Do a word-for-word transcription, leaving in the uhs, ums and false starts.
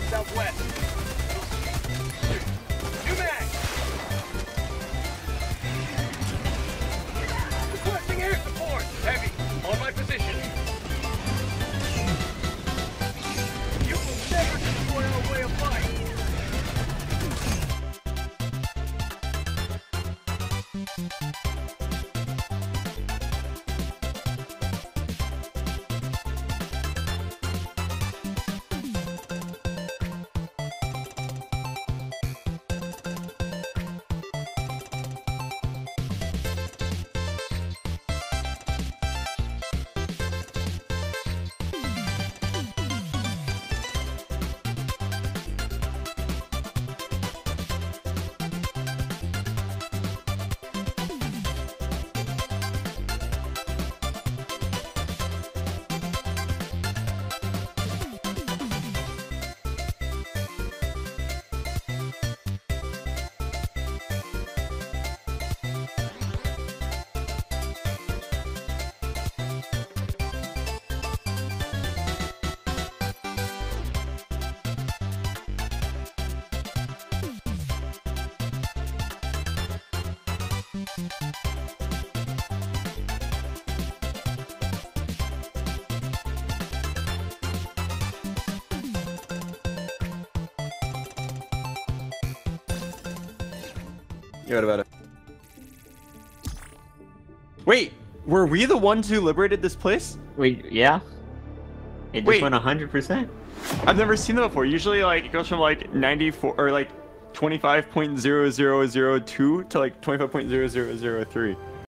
Southwest. New mag. Requesting air support. Heavy. On my position. You will never destroy our way of life. Yeah, what about it? Wait, were we the ones who liberated this place? Wait, yeah? It just Wait. went one hundred percent. I've never seen that before. Usually, like, it goes from like ninety-four or like twenty-five point zero zero zero two to like twenty-five point zero zero zero three.